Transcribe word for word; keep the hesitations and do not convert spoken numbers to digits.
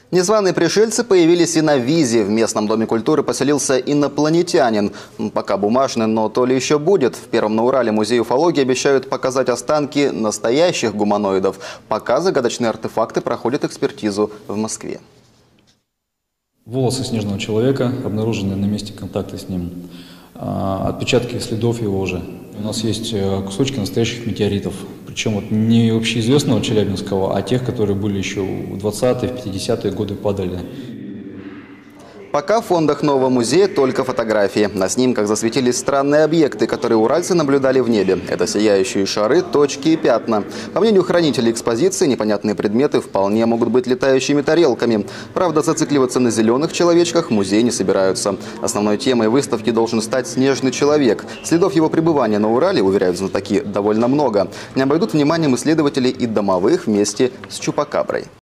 Незваные пришельцы появились и на Визе. В местном доме культуры поселился инопланетянин. Пока бумажный, но то ли еще будет. В Первом на Урале музей уфологии обещают показать останки настоящих гуманоидов. Пока загадочные артефакты проходят экспертизу в Москве. Волосы снежного человека обнаружены на месте контакта с ним. Отпечатки следов его уже. У нас есть кусочки настоящих метеоритов. Причем вот не общеизвестного челябинского, а тех, которые были еще в двадцатые, в пятидесятые годы падали. Пока в фондах нового музея только фотографии. На снимках засветились странные объекты, которые уральцы наблюдали в небе. Это сияющие шары, точки и пятна. По мнению хранителей экспозиции, непонятные предметы вполне могут быть летающими тарелками. Правда, зацикливаться на зеленых человечках в музее не собираются. Основной темой выставки должен стать снежный человек. Следов его пребывания на Урале, уверяют знатоки, довольно много. Не обойдут вниманием исследователей и домовых вместе с чупакаброй.